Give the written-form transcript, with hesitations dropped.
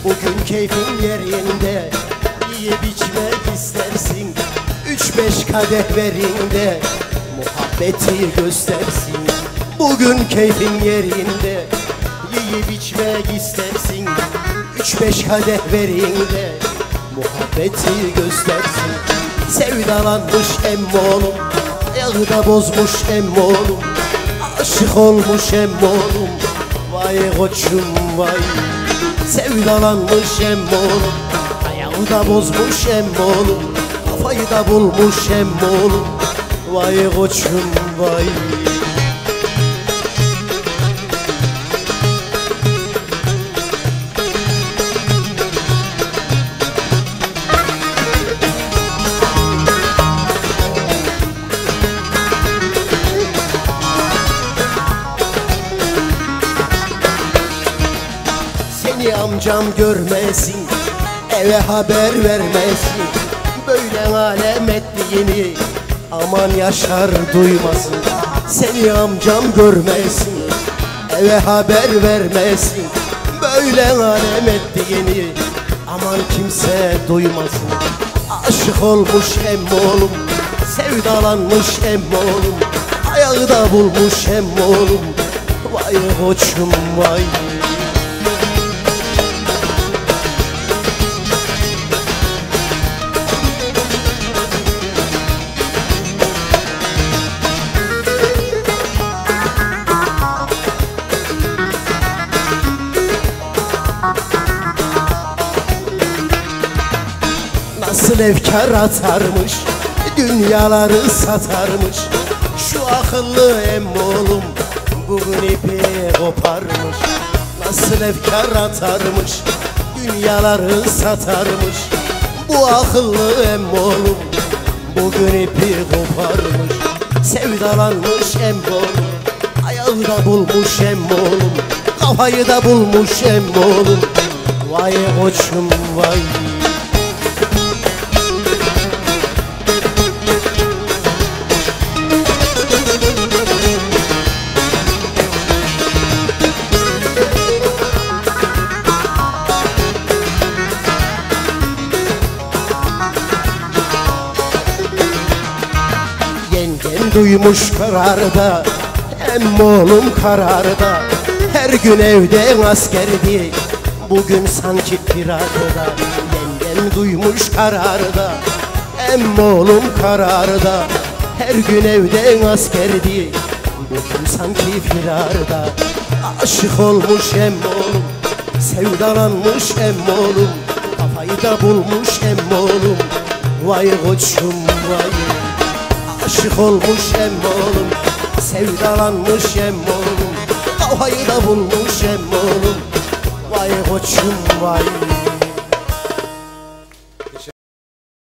Bugün keyfin yerinde, yiyip içmek istersin. 3-5 kadeh verin de muhabbeti göstersin. Bugün keyfin yerinde, yiyip içmek istersin. 3-5 kadeh verin de muhabbeti göstersin. Sevdalanmış emmoğlum, ayağı da bozmuş emmoğlum. Aşık olmuş emmoğlum, vay koçum vay. Sevdalanmış emmoğlum, ayağı da bozmuş emmoğlum. Kafayı da bulmuş emmoğlum, vay koçum vay. Seni amcam görmesin, eve haber vermesin. Böyle alem ettiğini aman Yaşar duymasın. Seni amcam görmesin, eve haber vermesin. Böyle alem ettiğini aman kimse duymasın. Aşık olmuş emmoğlum, sevdalanmış emmoğlum. Ayağı da bulmuş emmoğlum, vay koçum vay. Nasıl efkar atarmış, dünyaları satarmış. Şu akıllı emmoğlum bugün ipi koparmış. Nasıl efkar atarmış, dünyaları satarmış. Bu akıllı emmoğlum bugün ipi koparmış. Sevdalanmış emmoğlum, ayağı da bulmuş emmoğlum. Kafayı da bulmuş emmoğlum, vay koçum vay. Yengen duymuş kararda, emmoğlum kararda. Her gün evde askerdi, bugün sanki firarda. Yengen duymuş kararda, emmoğlum kararda. Her gün evde askerdi, bugün sanki firarda. Aşık olmuş emmoğlum, sevdalanmış emmoğlum. Kafayı da bulmuş emmoğlum, vay koçum vay. Aşık olmuş emmoğlum, sevdalanmış emmoğlum. Kafayı da bulmuş emmoğlum, vay koçum vay.